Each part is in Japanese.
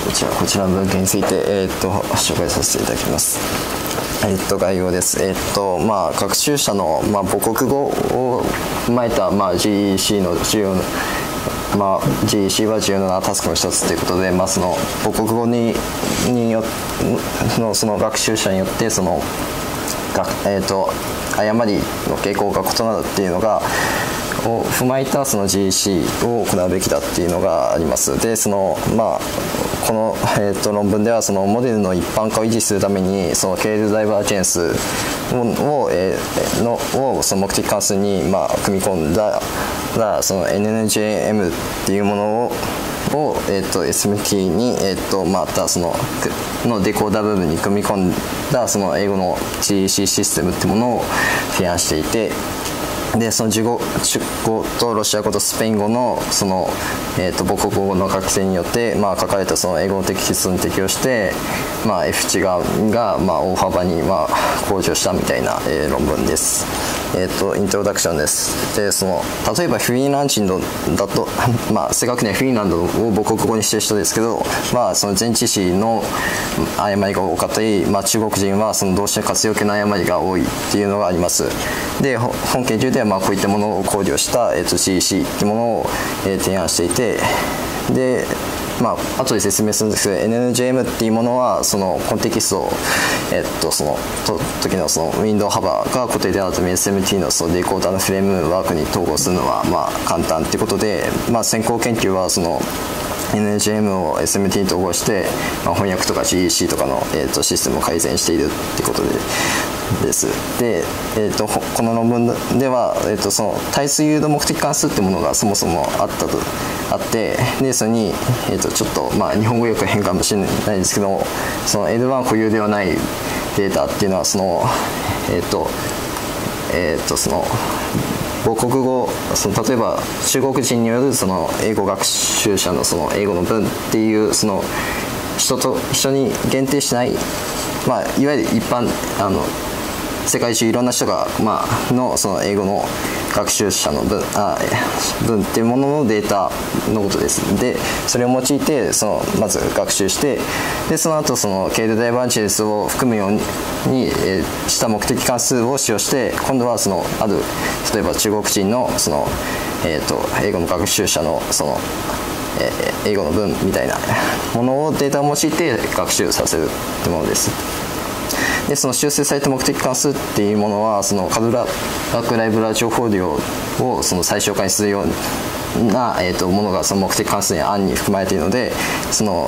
じゃあこちらの文献について、紹介させていただきます。概要です。学習者の、母国語を踏まえた、GEC の重要な、GEC は重要なタスクの一つということで、その母国語のその学習者によってその誤りの傾向が異なるっていうのがを踏まえたその GEC を行うべきだっていうのがあります。でこの、論文ではそのモデルの一般化を維持するためにその経路ダイバージェンスをその目的関数に組み込んだその NNJM っていうものをSMT に、またそのデコーダー部分に組み込んだその英語の GEC システムっていうものを提案していて、でその中語とロシア語とスペイン語のその、母国語の学生によって、書かれたその英語のテキストに適用して、F 値が大幅に向上したみたいな、論文です。イントロダクションです。で例えばフィンランド人だと、正確にはフィンランドを母国語にしてる人ですけど、その前置詞の誤りが多かったり、中国人はその動詞の活用形の誤りが多いっていうのがあります。で本研究ではこういったものを考慮した、GEC っていうものを、提案していて、で後で説明するんですけど NNJM っていうものはそのコンテキストを、その時のそのウィンドウ幅が固定であるため SMT のそのデコーダーのフレームワークに統合するのは簡単っていうことで、先行研究はその NNJM を SMT に統合して、翻訳とか GEC とかの、システムを改善しているってことです。で、この論文では、その対数誘導目的関数ってものがそもそもあって、でそれに、ちょっと日本語よく変かもしれないですけど、その L1 固有ではないデータっていうのはそのその母国語例えば中国人によるその英語学習者のその英語の文っていうその人に限定しない、いわゆる一般世界中いろんな人が、その英語の学習者の文っていうもののデータのことです。でそれを用いてまず学習して、でその後その経路ダイバージェンスを含むようにした目的関数を使用して、今度は例えば中国人のその、英語の学習者のその英語の文みたいなものをデータを用いて学習させるってものです。でその修正された目的関数っていうものはそのカドラバックライブラ情報量をその最小化にするような、ものがその目的関数に案に含まれているので、その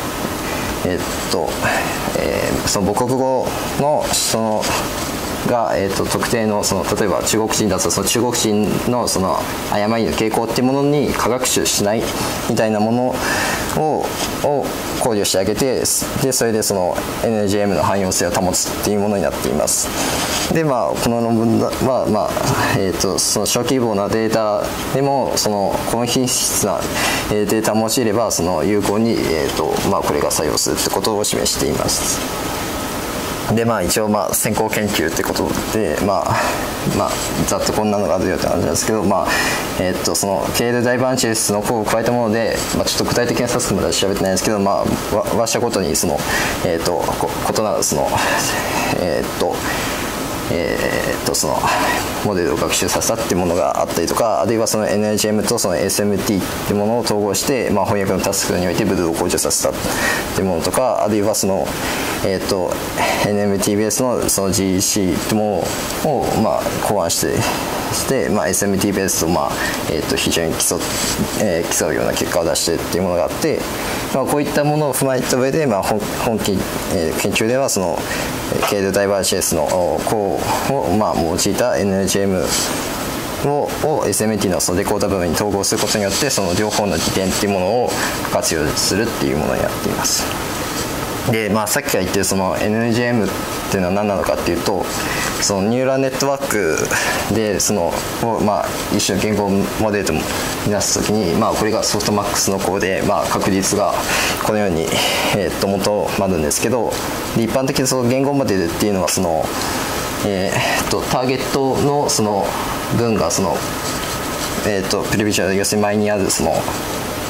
母国語のが、特定の例えば中国人だとその中国人のその誤りの傾向っていうものに過学習しないみたいなものを考慮してあげて、でそれでその NNJM の汎用性を保つっていうものになっています。でこの論文は、その小規模なデータでも高品質なデータを用いれば有効に、これが作用するってことを示しています。で一応先行研究ってことでざっとこんなのがあるよって感じなんですけど、その経路ダイバージェンスの項を加えたもので、ちょっと具体的なタスクまでは調べてないんですけど、話者ごとに異なるそのモデルを学習させたっていうものがあったりとか、あるいはその NNJM とその SMT っていうものを統合して、翻訳のタスクにおいてブルーを向上させたっていうものとか、あるいはそのNMT ベースのその GEC っていうものを考案して、SMT ベースと非常に競うような結果を出してっていうものがあって、こういったものを踏まえた上で、本研究ではその経路ダイバージェンスの項を用いた NNJM を SMT のデコーダ部分に統合することによって、その両方の利点っていうものを活用するっていうものになっています。でさっきから言ってるその NNJM っていうのは何なのかっていうと、そのニューラルネットワークで一種の言語モデルとみなすときに、これがソフトマックスの項で、確率がこのように、求まるんですけど、一般的にその言語モデルっていうのはその、ターゲットのその文がその、プレビジュアル、要するに前にあるその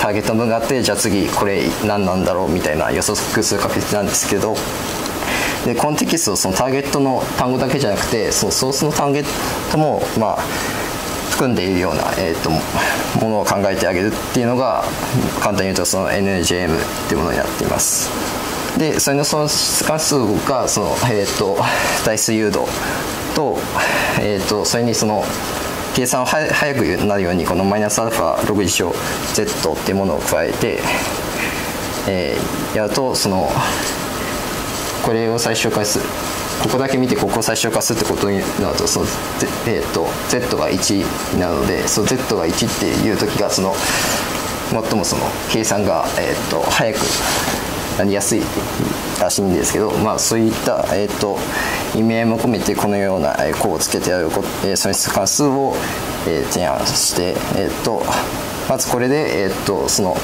ターゲットの文があって、じゃあ次これ何なんだろうみたいな予測する確率なんですけど、でコンテキストをそのターゲットの単語だけじゃなくて、そのソースのターゲットも含んでいるような、ものを考えてあげるっていうのが、簡単に言うとその NNJM っていうものになっています。でそれの損失関数がその、代数誘導と、それにその計算を早くなるようにこのマイナスアルファログ事象 Z っていうものを加えて、やると、そのこれを最小化する、ここだけ見てここを最小化するってことになると、その、Z が1になるので、その Z が1っていう時がその最もその計算が、早くなりやすいらしいんですけど、そういった、意味合いも込めてこのような項をつけてある損失関数を、提案して、まずこれで、その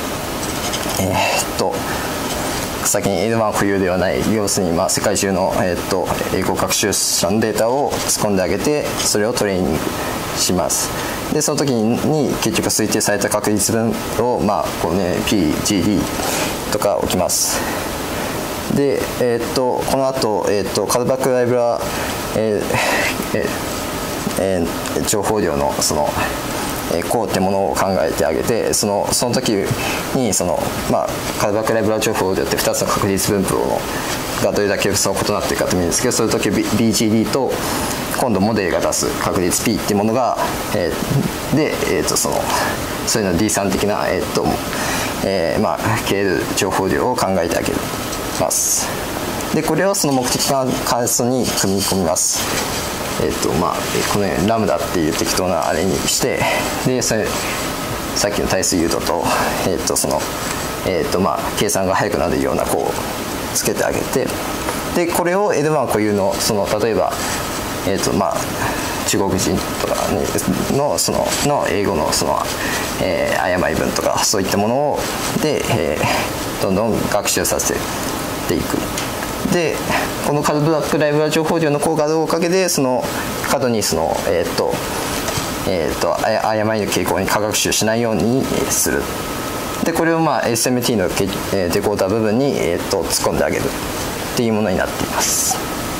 先に L1 固有ではない、要するに世界中の、英語学習者のデータを突っ込んであげて、それをトレーニングします。でその時に結局推定された確率分を、PGD とか置きます。で、この後、カルバックライブラ、情報量のその項ってものを考えてあげて、その時にその、カルバックライブラ情報量って2つの確率分布がどれだけその異なっているかと見るんですけど、その時 BGD と今度モデルが出す確率 P っていうものが、で、そういうの D3 的な、KL 情報量を考えてあげます。でこれをその目的関数に組み込みます。このようにラムダっていう適当なあれにして、でそれさっきの対数誘導と、計算が速くなるような項をつけてあげて、でこれを L1 固有のその例えば中国人とかのその英語のその、誤り文とかそういったものをで、どんどん学習させていく。でこのカルバックライブラ情報量の効果のおかげでその過度にその誤りの傾向に過学習しないようにする。でこれをSMT のデコーダー部分に突っ込んであげるっていうものになっています。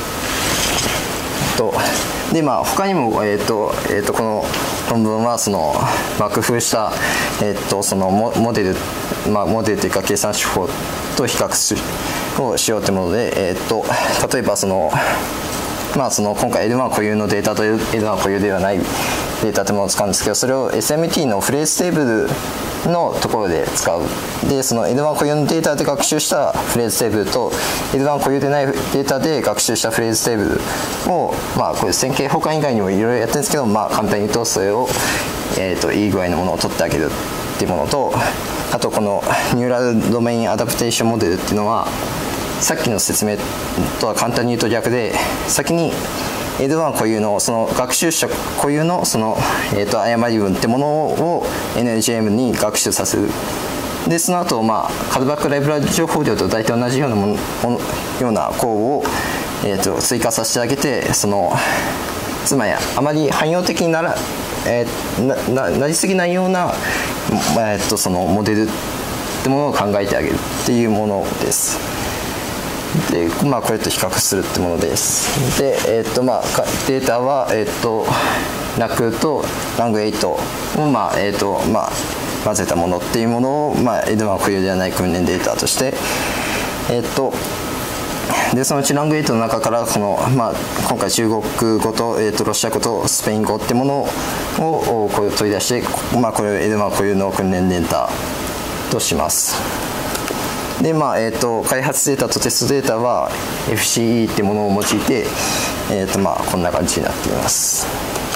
で他にもこの論文はその工夫したそのモデルというか計算手法と比較をしようというもので、例えばその今回 L1 固有のデータと L1 固有ではないデータというものを使うんですけど、それを SMT のフレーズテーブルのところで使う。でその L1 固有のデータで学習したフレーズテーブルと L1 固有でないデータで学習したフレーズテーブルをこれ線形補完以外にもいろいろやってるんですけど、簡単に言うとそれを、いい具合のものを取ってあげるっていうものと、あとこのニューラルドメインアダプテーションモデルっていうのはさっきの説明とは簡単に言うと逆で、先に L1 固有のその学習者固有のその、誤り文ってものを NNJM に学習させる。でその後カルバックライブラ情報量と大体同じようなような項を、追加させてあげて、つまりあまり汎用的になりすぎないような、そのモデルってものを考えてあげるっていうものです。でこれと比較するってものです。で、データは、NAC と Lang8 を、混ぜたものっていうものを、L1 固有ではない訓練データとして、でそのうち Lang8 の中からこの、今回中国語と、ロシア語とスペイン語ってものをこれを取り出して、これを L1 固有の訓練データとします。で開発データとテストデータは FCE ってものを用いて、こんな感じになっています。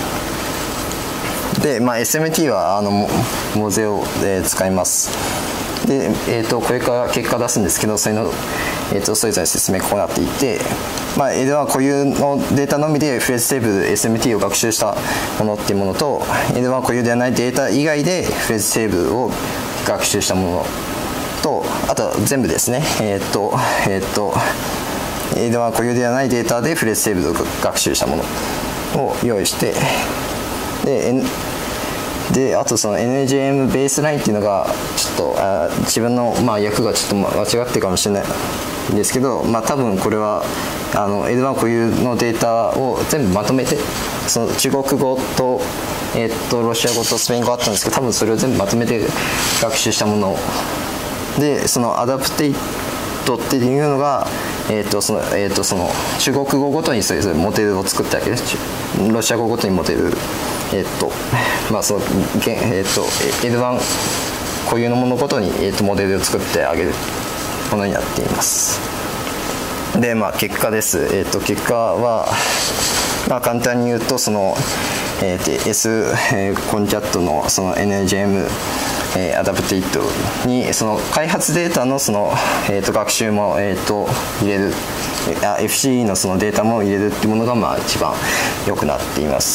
で、SMT はモゼを、使います。で、これから結果出すんですけど、それの、それぞれ説明こうなっていて、L1 固有のデータのみでフレーズテーブル SMT を学習したものっていうものと、L1 固有ではないデータ以外でフレーズテーブルを学習したものと、あと全部ですね、L1 固有ではないデータでフレーズテーブルを学習したものを用意して、でであとその NJM ベースラインっていうのがちょっと自分の訳がちょっと間違ってるかもしれないんですけど、多分これはL1 固有のデータを全部まとめて、その中国語とロシア語とスペイン語あったんですけど、多分それを全部まとめて学習したもので、そのアダプテイトっていうのが、その中国語ごとにそれぞれモデルを作ったわけです。ロシア語ごとにモデル、そのL1 固有のものごとに、モデルを作ってあげるものになっています。で結果です。結果は、簡単に言うとその、S コンキャットのその NJMアダプテイトにその開発データのその、学習も、入れる、FCE のそのデータも入れるっていうものが一番良くなっています。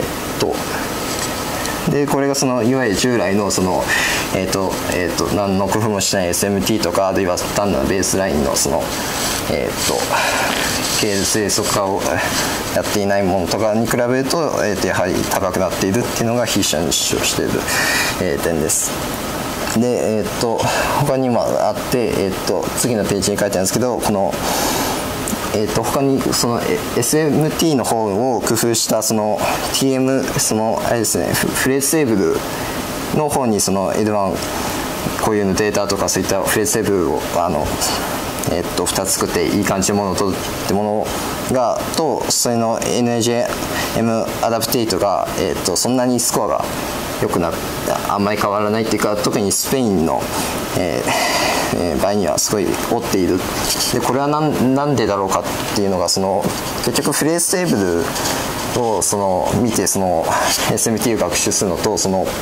でこれがそのいわゆる従来のその何の工夫もしない SMT とか、あるいは単なるベースラインのその経済測化をやっていないものとかに比べると、やはり高くなっているっていうのが筆者に主張している、点です。で、他にもあって、次のページに書いてあるんですけど、この、他にその SMT の方を工夫したその TM そのあれですね、フレーズセーブルの方にその L1 こういうのデータとかそういったフレーズセーブルを2つ作っていい感じのものを取るってものがと、それの NJM アダプテイトが、そんなにスコアが良くなあんまり変わらないっていうか、特にスペインの、場合にはすごい折っている。でこれはなんでだろうかっていうのが、その結局フレーズセーブルをその見てその SMT を学習するのと、その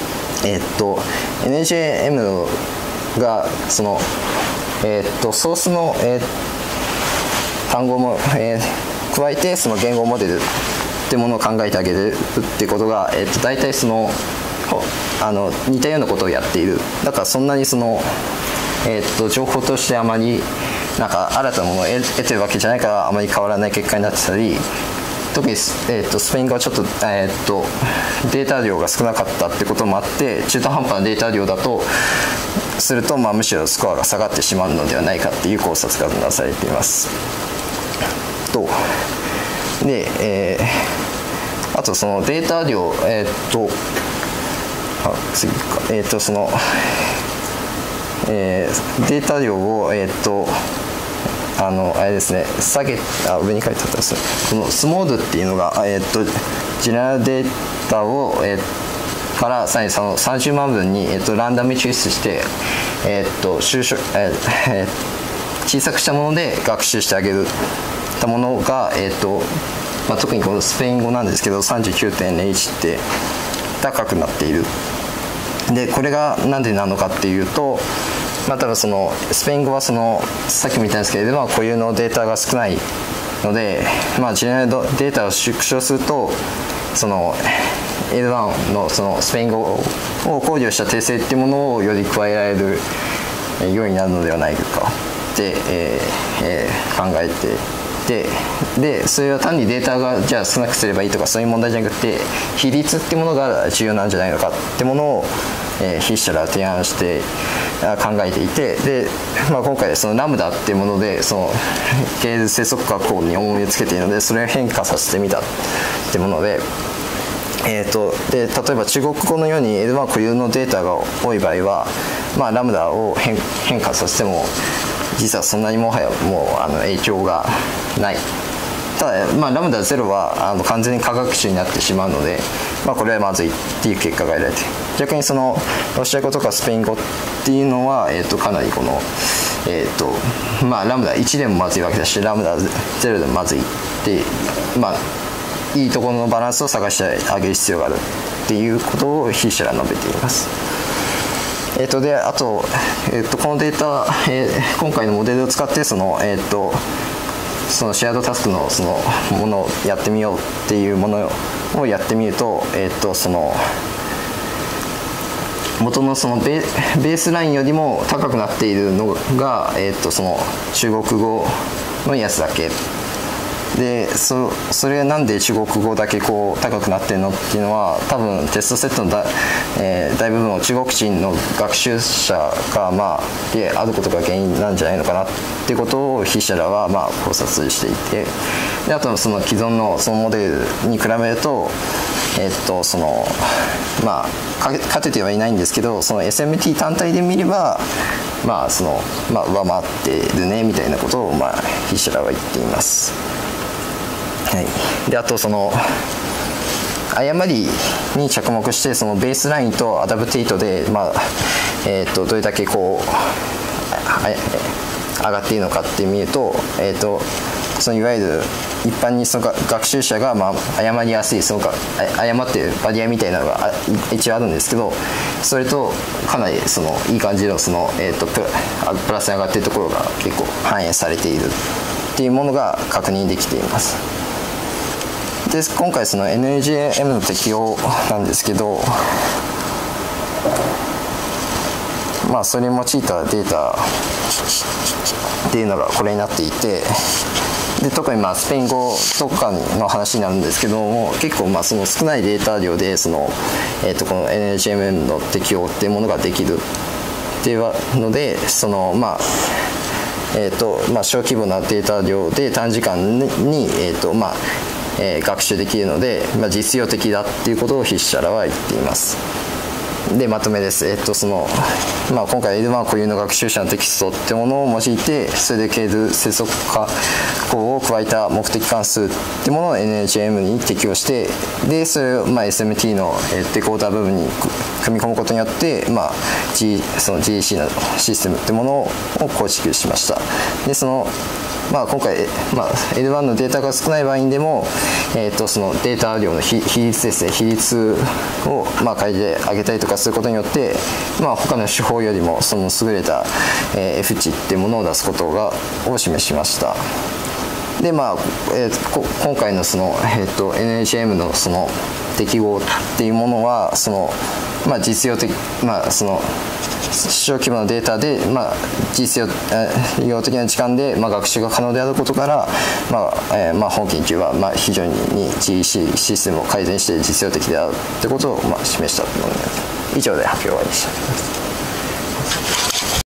NJM がそのソースの、単語も、加えてその言語モデルってものを考えてあげるっていうことが、大体その似たようなことをやっている。だからそんなにその、情報としてあまりなんか新たなものを得てるわけじゃないから、あまり変わらない結果になってたり、特にスペイン語はちょっと、データ量が少なかったってこともあって、中途半端なデータ量だとすると、むしろスコアが下がってしまうのではないかっていう考察がなされています。で、あとそのデータ量、次か、その、データ量をあれですね、上に書いてあったんです。このスモードっていうのが、ジェネラルデータを、からさらにその30万分に、ランダム抽出して、小さくしたもので学習してあげるたものが、特にこのスペイン語なんですけど 39.01 って高くなっている。でこれが何でなのかっていうと、ただそのスペイン語はそのさっきも言ったんですけれども、固有のデータが少ないので、ジェネラルデータを縮小すると、その L1 のそのスペイン語を考慮した訂正っていうものをより加えられるようになるのではないかって、考えてでそれは単にデータがじゃあ少なくすればいいとかそういう問題じゃなくて、比率ってものが重要なんじゃないのかってものを、筆者ら提案して考えていて、で、今回そのラムダっていうものでその経済生息化項に重みをつけているので、それを変化させてみたってもので、で例えば中国語のように L1 固有のデータが多い場合は、ラムダを変化させても実はそんなにもはやもう影響がない。ただ、ラムダ0は完全に科学種になってしまうので、これはまずいっていう結果が得られて、逆にそのロシア語とかスペイン語っていうのは、かなりこの、ラムダ1でもまずいわけだし、ラムダ0でもまずいっていいところのバランスを探してあげる必要があるっていうことを筆者は述べています。であと、このデータ、今回のモデルを使ってそのシェアードタスクのそのものをやってみようっていうものをやってみると、その元のそのベースラインよりも高くなっているのが、その中国語のやつだけでそれなんで中国語だけこう高くなってるのっていうのは、多分テストセットの大部分を中国人の学習者がであることが原因なんじゃないのかなっていうことを筆者らは考察していて、であとその既存のそのモデルに比べるとその勝ててはいないんですけど、その SMT 単体で見ればその上回ってるねみたいなことを筆者らは言っています。はい、であとその誤りに着目して、そのベースラインとアダプテイトでどれだけこう上がっているのかって見ると、そのいわゆる一般にその学習者が誤りやすいその誤っているバリアみたいなのが一応あるんですけど、それとかなりそのいい感じのそのプラスに上がっているところが結構反映されているっていうものが確認できています。で今回その NAJM の適用なんですけど、それに用いたデータっていうのがこれになっていて、で特にスペイン語とかの話になるんですけども、結構その少ないデータ量でその、この NHMM の適用っていうものができるっていうので、その小規模なデータ量で短時間に学習できるので、実用的だっていうことを筆者らは言っています。でまとめです。その今回 L1 固有の学習者のテキストってものを用いて、それで係数接続化項を加えた目的関数ってものを NHM に適用して、でそれをSMT のデコーダー部分に組み込むことによって、その GEC のシステムってものを構築しました。でその今回、L1 のデータが少ない場合でも、そのデータ量の比率ですね、比率を変えてあげたりとかすることによって、他の手法よりもその優れた F 値っていうものを出すことを示しました。で今回のその、NHM のその適合っていうものは、その実用的その小規模なデータで、実用的な時間で、学習が可能であることから、本研究は非常に GEC システムを改善して実用的であるということを示したというものになります。以上で発表終わりでした。